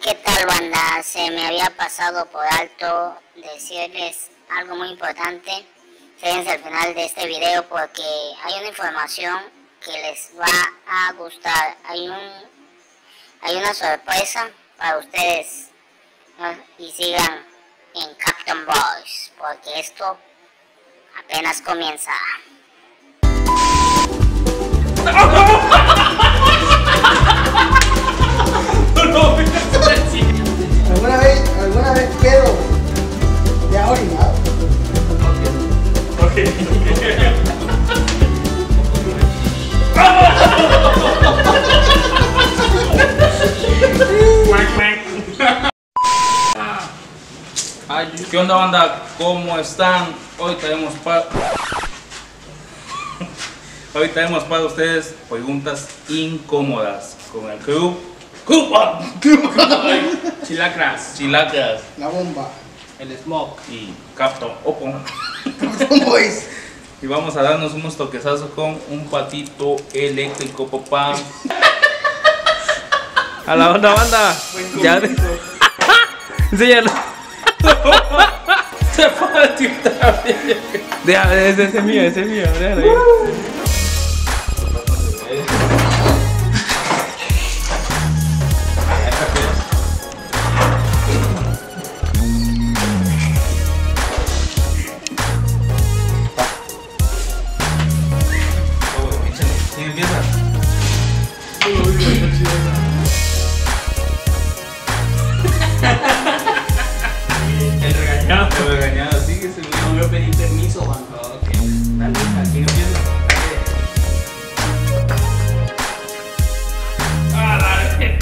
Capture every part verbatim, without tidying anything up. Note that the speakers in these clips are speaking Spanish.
¿Qué tal, banda? Se me había pasado por alto decirles algo muy importante. Quédense al final de este video porque hay una información que les va a gustar. Hay un hay una sorpresa para ustedes, ¿no? Y sigan en Captain Boys porque esto apenas comienza. ¿Alguna vez, alguna vez pedo te ha orinado? Ok, ok, ¿qué onda, banda? ¿Cómo están? Hoy traemos para Hoy traemos para ustedes preguntas incómodas con el crew Cuba, Chilacras, Chilacras La bomba. el smoke. y Captain Opo. ¿Cómo es? Y vamos a darnos unos toquezazos con un patito eléctrico, papá. A la onda, banda. Ya. Enséñalo. Se fue a tiltar. Deja, ese ese es mío, ese es mío. Déjalo ahí. ¿Quién empieza? El regañado. El regañado, sí que se No me pedí permiso, banda. Ok. Dale, ¿a quién empieza? Ah, dale.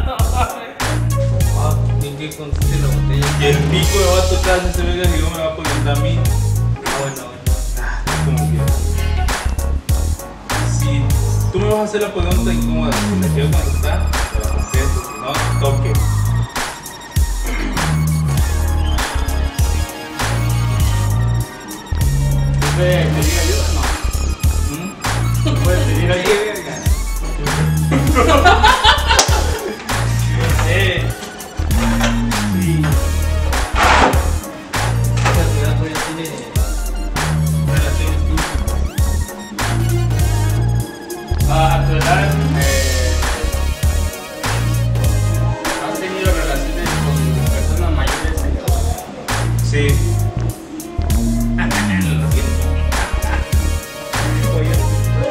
Ah, ¿en qué consiste la botella? Y el pico me va a tocar si se venga y no me va a preguntar a mí. Ah, bueno, bueno. Ah, como quieras. Si tú me vas a hacer la pregunta incómoda, si me quiero contestar, te la contesto, si no, toque. ¿Puedes pedir ayuda? ¿Mm? No. ¿Puedes pedir ayuda? Eh. Sí. Esa ciudad todavía tiene relaciones íntimas. Ah, a tu edad, eh, ¿has tenido relaciones con personas mayores? Sí. Lo siento. Oye.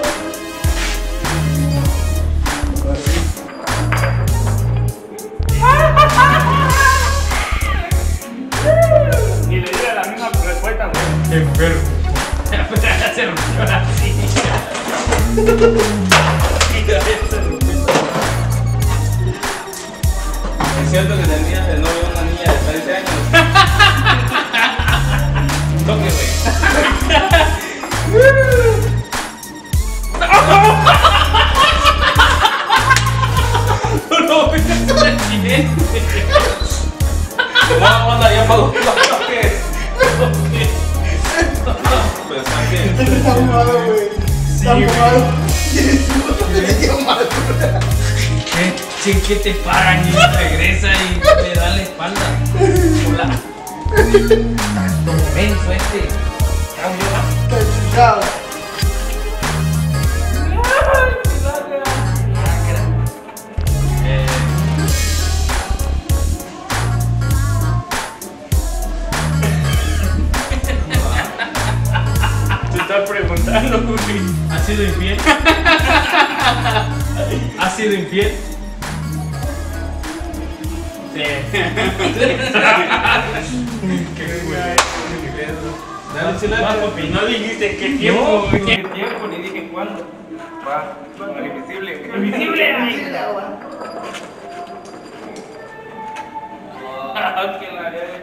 Y le diga la misma respuesta, güey. Enfermo. Se rompió la silla. Y todavía se rompió. Es cierto que tenías de novio una niña de trece años. Toque, güey. No, es un accidente. No, onda, ya pagó los toques. Pues también. Está fumado, güey. Está Sí, fumado. Tienes un montón de medio mal. ¿Qué? Sí, ¿qué te pagan y regresa y te da la espalda? Hola. Menso este. Chao, yo. Está chingado. Eh, Te estás preguntando, güey. ¿Has sido infiel? ¿Has sido infiel? Sí. Qué güey. Dale, Va, Chilacra. papi, no dijiste qué tiempo, No, güey. ¿Qué tiempo? Ni dije cuándo. Va. Invisible. Invisible. Ah, que la haría de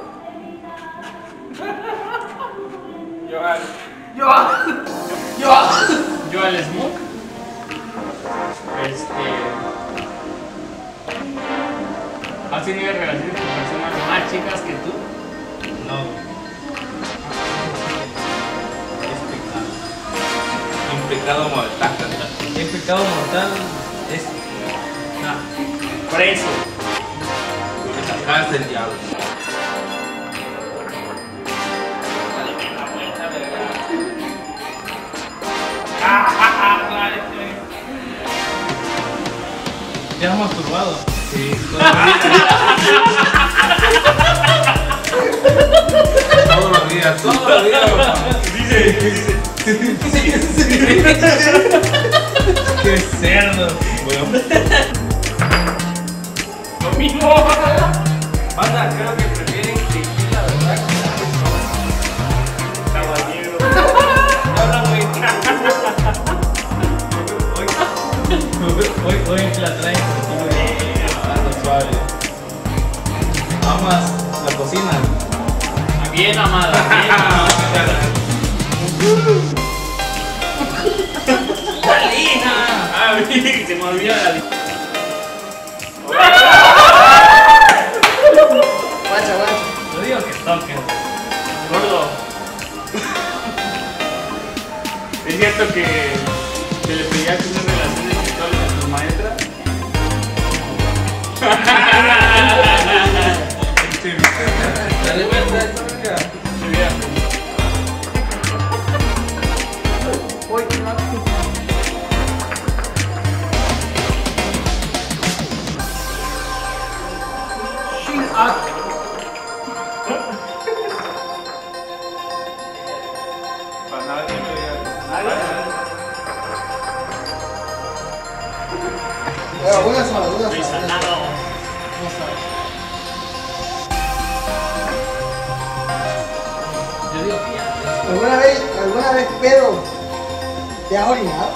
Joan. Yo. Yo. Yo al Smoke. Este. ¿Has tenido relaciones con personas más chicas que tú? No. Es pecado. Un pecado mortal. El pecado mortal es. Ah, preso. va a ser el diablo. ¿Ya has masturbado? Sí, todos los días. Todos los días, papá. Dice, dice. Qué cerdo. Bueno, Lo mismo. Banda, creo que prefieren tequila, ¿verdad? Caballero. Habla muy. Hoy, hoy, hoy la traen ando suave. Amas la cocina. bien amada, bien amada. ¡La lija! Ah, se me olvidó la lija. Guacha, guacha. Yo digo que toque. Gordo. ¿Es cierto que se le pedía que una relación sexual a tu maestra? Dale vuelta a esta verga. Sí, mira. Uy, no. Pasaba tiempo y ya. Bueno, una sola, una Luis sola. Fernando. Una sola. Yo digo que ya. ¿Alguna vez, alguna vez pedo te has orinado?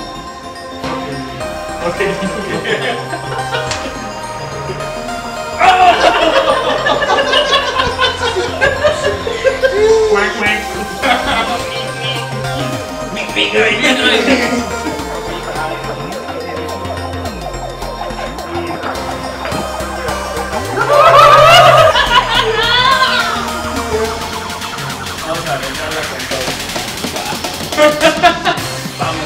Cuac, cuac. Mi pico y vamos a arreglarla con todo. Vamos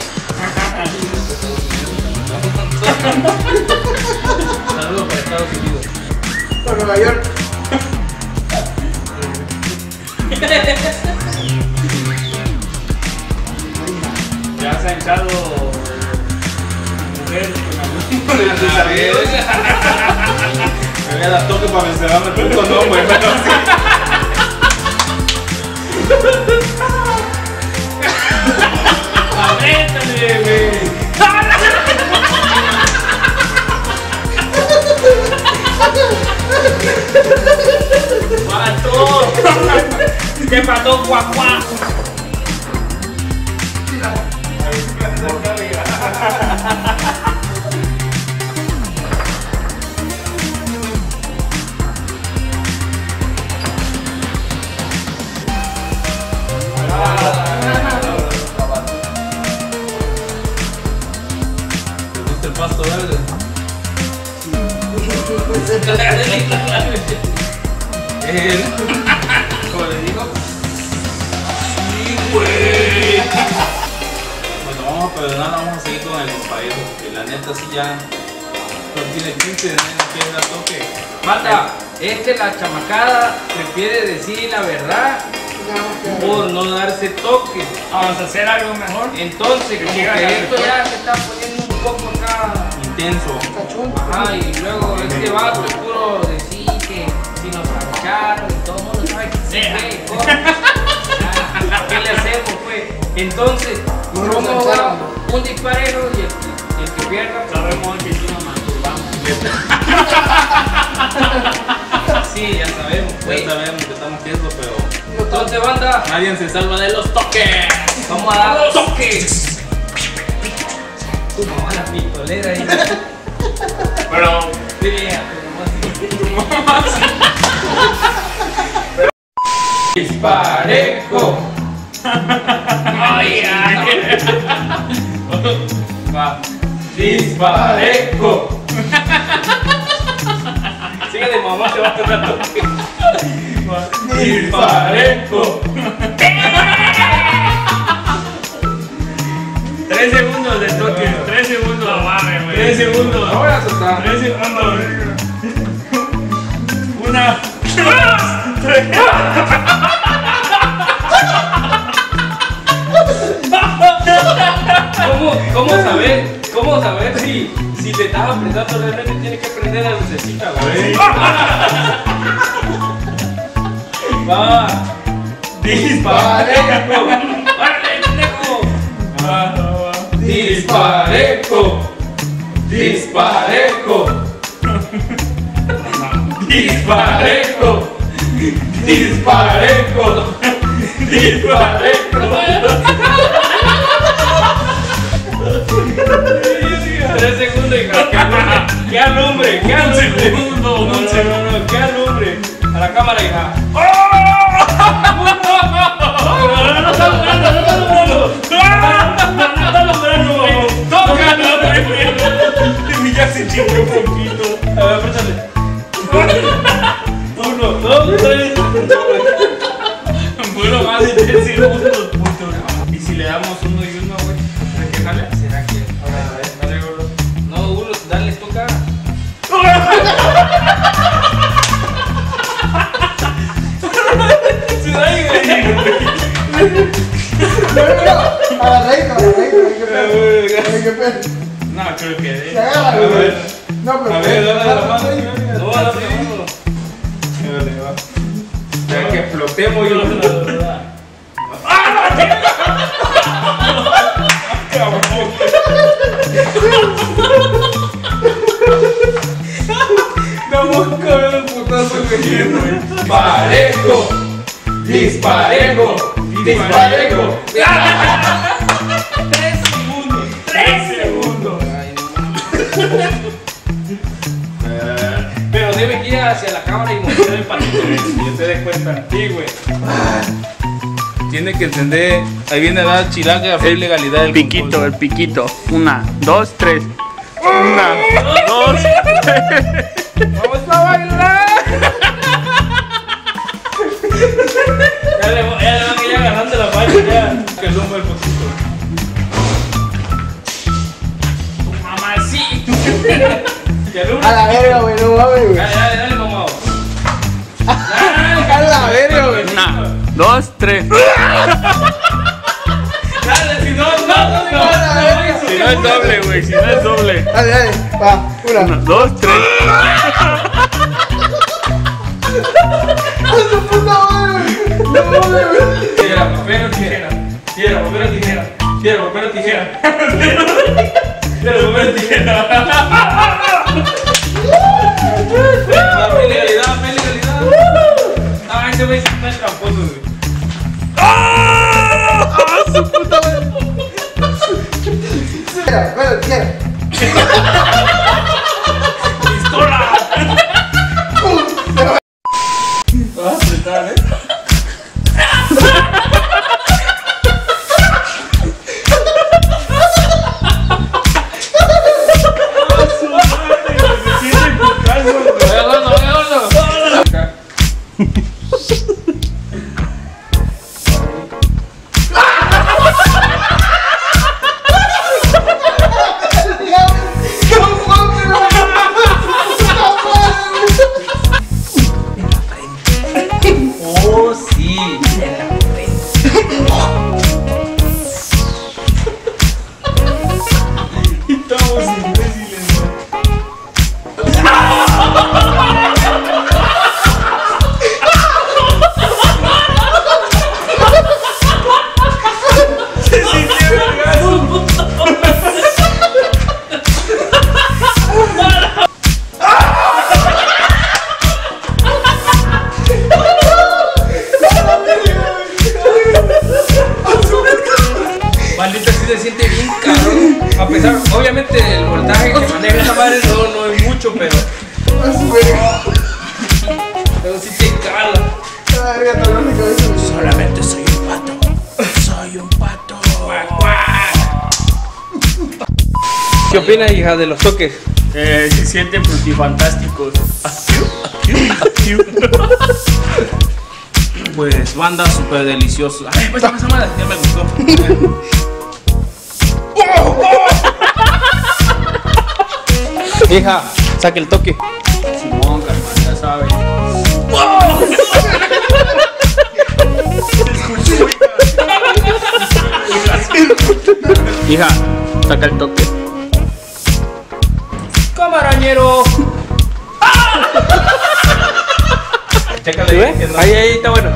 con todo. Saludos para Estados Unidos. Por Nueva York. ¿Ya se ha echado mujer con algún de tus A ver. amigos? Me voy a dar toque para mencionarme el punto nombre, pero sí. ¡Avéntale, güey! ¡Pato! ¿Qué pato, guacuá? ¿Te gusta el pasto verde? Eh, ¿Cómo le digo? Sí, güey. Bueno, vamos a perdonar, vamos a seguir con el compañero, porque la neta sí ya no tiene quince de nadie no quiere dar toque. Mata, este la chamacada prefiere decir la verdad por no darse toque. Vamos a hacer algo mejor. Entonces, como llega que la esto respuesta. ya se está poniendo un poco acá. Intenso. Ajá, y luego este vato es puro decir que si nos agarraron y todo el mundo sabe que sí, güey, ¿cómo? ¿Qué le hacemos, pues? Entonces, No nos ¿cómo va? agarraron. Un disparero y el, el que pierda, sabemos que sí nos masturbamos. Sí, ya sabemos, Ya pues. sabemos que estamos quietos, pero Entonces, banda, nadie se salva de los toques. vamos a dar toques. Tu mamá la pistolera ahí. Pero, sí, vieja, tu mamá así. Disparejo. Ay, ay. Va. Disparejo. Sigue de mamá, se va a tocar toque. Disparejo. Tres segundos de toque, tres segundos. No mames, güey. Tres segundos. No voy a soltar. Tres segundos. Uno, ¿Cómo, cómo saber? ¿Cómo saber si, si te estás apretando realmente tienes que prender la lucecita, güey? Va. Disparejo. ¡Órale, pendejo! Disparejo. Disparejo. Disparejo. Disparejo. Disparejo. Tres segundos y ¡qué alumbre! ¡Qué alumbre! Un segundo, un segundo. No, no, ¡qué alumbre! A la cámara, hija. ¡Oh! ¡No, no está alumbrando! ¡No está alumbrando! ¡No está alumbrando! ¡Tócalo! Ya se chingó un poquito. A ver, apréchale. Uno, dos, tres. Bueno, más de tres segundos, puto. ¿Y si le damos uno y uno, güey? ¿Será que jale? ¿Será que? A ver, a ver, dale, gordo. No, uno, dale, toca. Se da ahí, güey. Agarradito, agarradito, qué pedo. No, creo que de. Se agarra, güey. No, pero. A ver, dale la mano. No, dale la mano. Dale, va. Ya que explotemos yo no sé la verdad. Vamos a caer el putazo que güey. Parejo. Disparejo. Disparejo. Tres segundos. Tres segundos. Pero debe ir hacia la cámara y mostrar el patito. Yo te des cuenta. Sí, güey. Tiene que entender. Ahí viene la chilaca fe y legalidad del Piquito, concurso. el piquito. Una, dos, tres. Una, dos, tres. ¡Vamos a bailar! Ya le, ya le van a ir agarrando la palma ya. Que el humo del poquito. ¡Mamacito! Ya lo A la verga, güey, no mames, güey. Dale, dale, dale, mamá. A la verga, güey. Una, dos, tres. Dale, si no, no, no, no, no. Si no es doble, güey, si no es doble. Dale, dale, va, Una, una. dos, tres. ¡A su puta madre! ¡No mames, güey! Piedra, papel o tijera. Piedra, papel o tijera. Piedra, papel o tijera. Piedra, papel o tijera. Dame legalidad, dame legalidad. Ah, ese güey está en tramposo, güey. ¡A su puta madre! Espera, espera, espera. ¡Pistola! Vas a apretar, ¿eh? Oh, sí. Estamos imbéciles, se sintió el gaso. Maldita, sí se siente bien cabrón. A pesar, obviamente, el voltaje que maneja esa madre no, no es mucho, pero. ¡A su verga! Pero sí te cala. ¡A la verga, te mi cabeza, güey! Solamente soy un pato. Soy un pato. ¿Qué opinas, hija, de los toques? Eh, se sienten frutifantásticos. Pues banda súper deliciosa. Ay, pues esa madre ya me gustó. Hija, saque el toque. Simón, carnal, ya sabes. Hija, saca el toque. Camarañero. Chécale, ¿Sí, que no- ahí, ahí está bueno.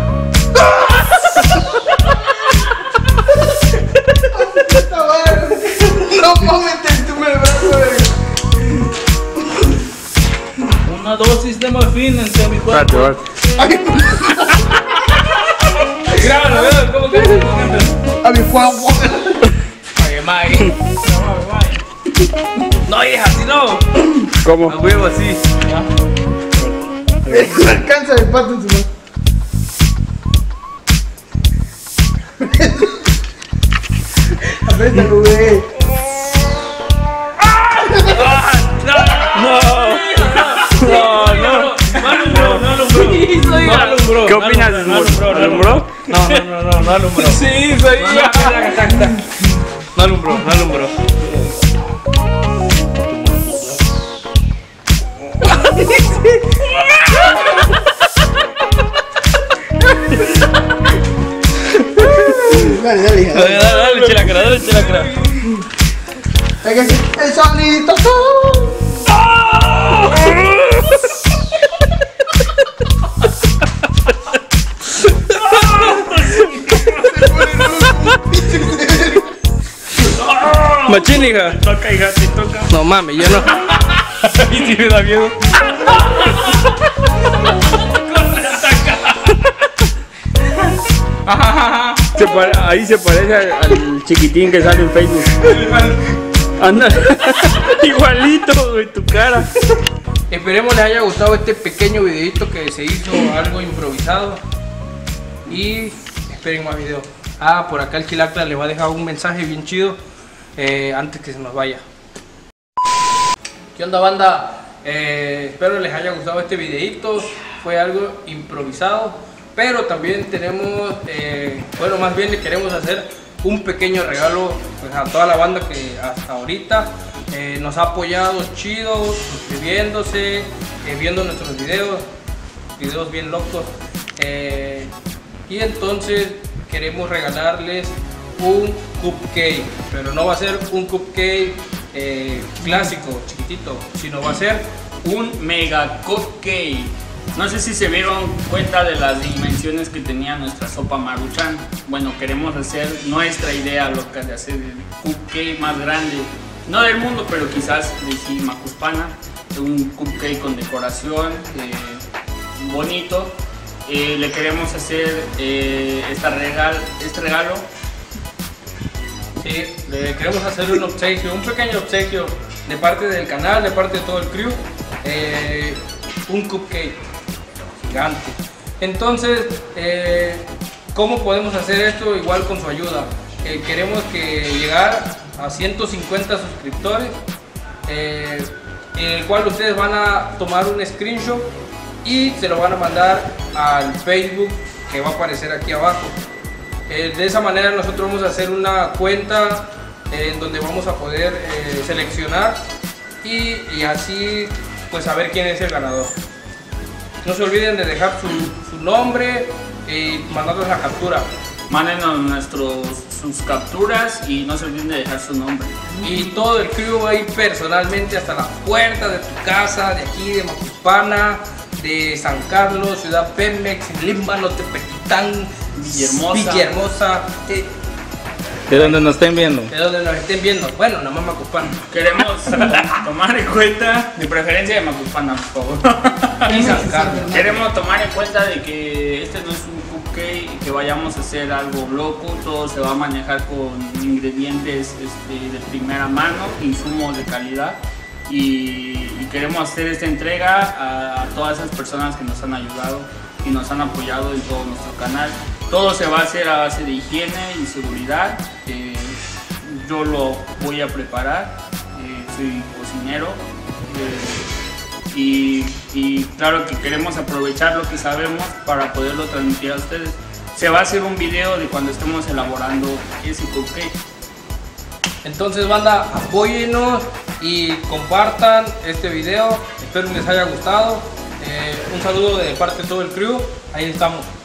No mames, te entume el brazo, güey. Una dosis de morfina en mi Espérate, cuerpo. espérate. Grábalo, grábalo, ¿cómo que cómo cantas? A mi fuego. Oye, Mike. No, hija, así no. A ¿Cómo? huevo, así. Me alcanza el pato en su mano. Apriétalo, güey. No, no. No alumbró, no alumbró. No alumbró. ¿Qué opinas, No Smurf? alumbró, no ¿Alumbró? alumbró. No, no, no, no, no alumbró. Sí, soy No, no, taca, taca, taca. No alumbró, no alumbró. Dale, dale, hija. Dale, dale, dale, chilacra, dale, chilacra. Hay que hacer el sonidito. Machín, hija. Toca, hija, te toca. No mames, yo no. Y si me da miedo. Se pare- ahí se parece al, al chiquitín que sale en Facebook. Anda, igualito, güey, tu cara. Esperemos les haya gustado este pequeño videito que se hizo algo improvisado. Y esperen más videos. Ah, por acá el Chilacra les va a dejar un mensaje bien chido eh, antes que se nos vaya. ¿Qué onda, banda? Eh, espero les haya gustado este videito. Fue algo improvisado, pero también tenemos, eh, bueno, más bien le queremos hacer un pequeño regalo pues, a toda la banda que hasta ahorita eh, nos ha apoyado chido, suscribiéndose, eh, viendo nuestros videos, videos bien locos. Eh, y entonces queremos regalarles un cupcake, pero no va a ser un cupcake eh, clásico, chiquitito, sino va a ser Un mega cupcake. No sé si se dieron cuenta de las dimensiones que tenía nuestra sopa Maruchan. Bueno, queremos hacer nuestra idea loca de hacer el cupcake más grande, no del mundo, pero quizás de sí, Macuspana. Un cupcake con decoración eh, bonito. Eh, le queremos hacer eh, esta regal, este regalo. Sí, le queremos hacer un obsequio, un pequeño obsequio de parte del canal, de parte de todo el crew, eh, un cupcake gigante. Entonces, eh, ¿cómo podemos hacer esto? Igual con su ayuda. Eh, queremos que llegar a ciento cincuenta suscriptores, eh, en el cual ustedes van a tomar un screenshot y se lo van a mandar al Facebook que va a aparecer aquí abajo. Eh, de esa manera nosotros vamos a hacer una cuenta eh, en donde vamos a poder eh, seleccionar y, y así pues saber quién es el ganador. No se olviden de dejar su, su nombre y mandarnos la captura. Mándenos nuestros, sus capturas y no se olviden de dejar su nombre. Y todo el crew va a ir personalmente hasta la puerta de tu casa, de aquí, de Macuspana, de San Carlos, Ciudad Pemex, Límbano, Tepequitán, Villahermosa. Villahermosa, de, De donde nos estén viendo. de donde nos estén viendo. Bueno, nada más Macuspana. Queremos tomar en cuenta, de preferencia de Macuspana, por favor. Y San Carlos. Queremos tomar en cuenta de que este no es un cupcake y que vayamos a hacer algo loco. Todo se va a manejar con ingredientes este, de primera mano, insumos de calidad. Y, y queremos hacer esta entrega a, a todas esas personas que nos han ayudado y nos han apoyado en todo nuestro canal. Todo se va a hacer a base de higiene y seguridad. Eh, yo lo voy a preparar, eh, soy cocinero. Eh, y, y claro que queremos aprovechar lo que sabemos para poderlo transmitir a ustedes. Se va a hacer un video de cuando estemos elaborando ese cupcake. Entonces, banda, apóyennos y compartan este video. Espero les haya gustado. Eh, un saludo de parte de todo el crew. Ahí estamos.